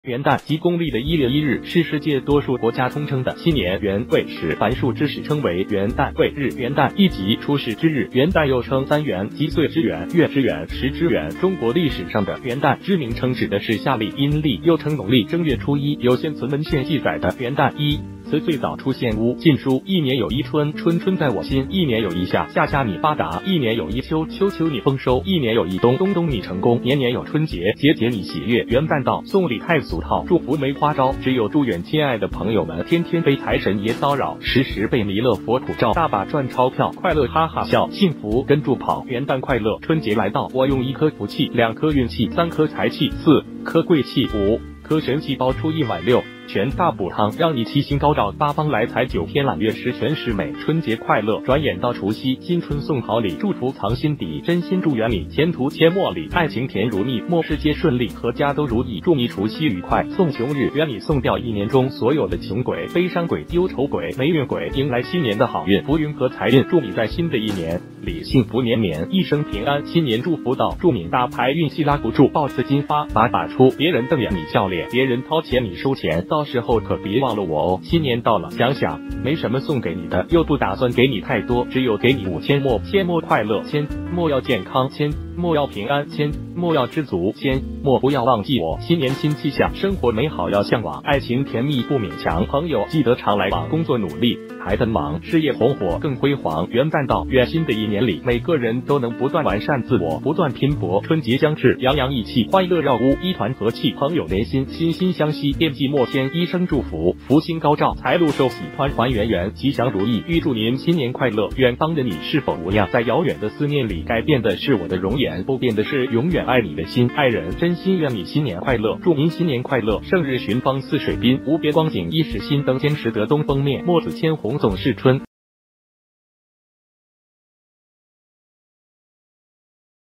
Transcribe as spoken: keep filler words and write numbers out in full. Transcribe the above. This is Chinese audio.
元旦即公历的一月一日是世界多数国家通称的新年元未时，凡数之时称为元旦未日。元旦亦即出世之日，元旦又称三元，即岁之元、月之元、时之元。中国历史上的元旦之名称指的是夏历、阴历，又称农历正月初一。有现存文献记载的元旦一词最早出现于《晋书》，一年有一春，春春在我心；一年有一夏，夏夏你发达；一年有一秋，秋秋你丰收；一年有一冬，冬冬你成功；年年有春节，节节你喜悦。元旦到，送礼太俗套，祝福没花招，只有祝愿亲爱的朋友们天天被财神爷骚扰，时时被弥勒佛普照，大把赚钞票，快乐哈哈笑，幸福跟住跑。元旦快乐！春节来到，我用一颗福气，两颗运气，三颗财气，四颗贵气，五颗神气包出一碗六全大补汤，让你七星高照，八方来财，九天揽月，十全十美。春节快乐！转眼到除夕，新春送好礼，祝福藏心底，真心祝愿你前途阡陌里，爱情甜如蜜，末世皆顺利，阖家都如意。祝你除夕愉快！送穷日，愿你送掉一年中所有的穷鬼、悲伤鬼、忧愁鬼、霉运鬼，迎来新年的好运、福运和财运。祝你在新的一年里幸福绵绵，一生平安。新年祝福到，祝你大牌运气拉不住，豹子金发把把出，别人瞪眼你笑脸，别人掏钱你收钱，到时候可别忘了我哦。新年到了，想想没什么送给你的，又不打算给你太多，只有给你五千莫千莫快乐，千莫要健康，千莫要平安，千莫要知足，千莫不要忘记我。新年新气象，生活美好要向往，爱情甜蜜不勉强，朋友记得常来往，工作努力还得忙，事业红火更辉煌。元旦到，愿新的一年里每个人都能不断完善自我，不断拼搏。春节将至，洋洋一气，欢乐绕屋，一团和气，朋友连心，心心相惜，惦记莫牵。一生祝福，福星高照，财路寿喜，团团圆圆，吉祥如意。预祝您新年快乐！远方的你是否无恙？在遥远的思念里，改变的是我的容颜，不变的是永远爱你的心。爱人真心愿你新年快乐！祝您新年快乐！胜日寻芳似水滨，无边光景一时新。灯间识得东风面，墨子千红总是春。